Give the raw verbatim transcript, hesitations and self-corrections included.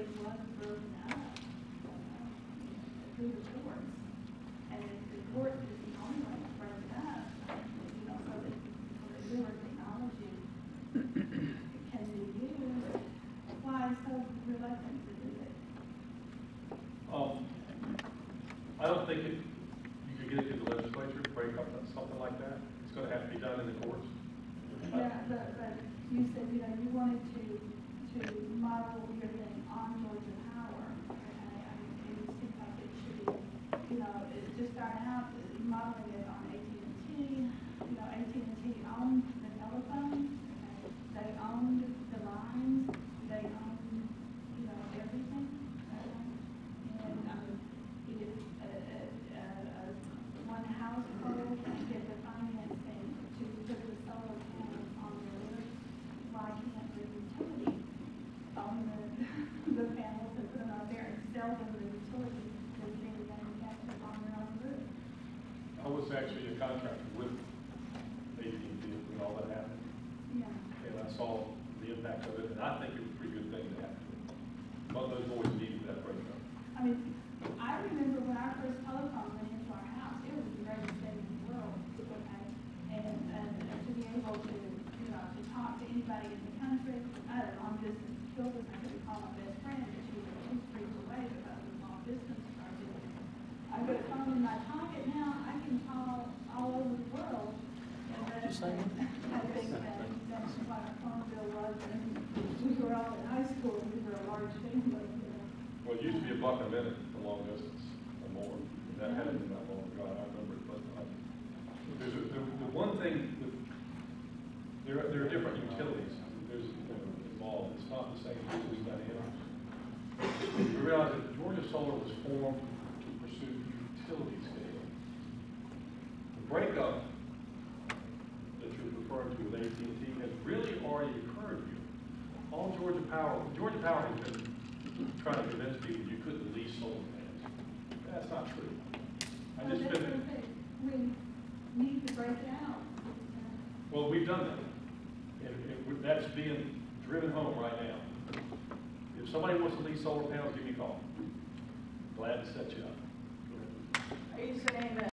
it was broken up uh, through the courts. And if the court is the only one to break it up, you know, so that, so that newer technology can be used, why so reluctant to do it? Um, I don't think it, you could get it to the legislature, break up something like that. It's going to have to be done in the courts. Yeah, but, but you said, you know, you wanted to, to model your thing on Georgia Power. Okay, I mean, it seems like it should be, you know, it just start out modeling it on A T and T. You know, A T and T owned the telephone. Okay, they owned the lines. They owned, you know, everything. Okay? And I mean, if uh, uh, uh, one household can get the financing to put the solar panels on their roof, why can't the utility own the, the panels and put them out there and sell them to the utility that's being manufactured on their own roof? I was actually a contractor with A T and T when all that happened. Yeah. And I saw the impact of it, and I think it was a pretty good thing to happen. But those boys needed that breakup. I mean, I remember when our first telephone went into our house, it was the greatest thing in the world, okay? And, and to be able to, you know, to talk to anybody in the country, I had a long distance children, I could call my best friend, but she was two streets away because of long distance charges. I've got a phone in my pocket now, I can call all over the world. And that, I think that that's what our phone bill was, and we were all in high school, and we were a large family, you know. Well, it used to be a buck a minute for long distance or more. That hadn't been that long ago, I remember it. But uh, there's a, the, the one thing, that there, are, there are different utilities. There's you know, involved. It's not the same utility dynamics. We realize that Georgia Solar was formed to pursue utility scale. The breakup that you're referring to with A T and T has really already occurred here. All Georgia Power, Georgia Power has been trying to convince people you couldn't lease solar panels. That's not true. I Well, just that's been, what I say. We need to break it out. well, we've done that. And, and we- that's being driven home right now. If somebody wants to lease solar panels, give me a call. Glad to set you up. Are you saying that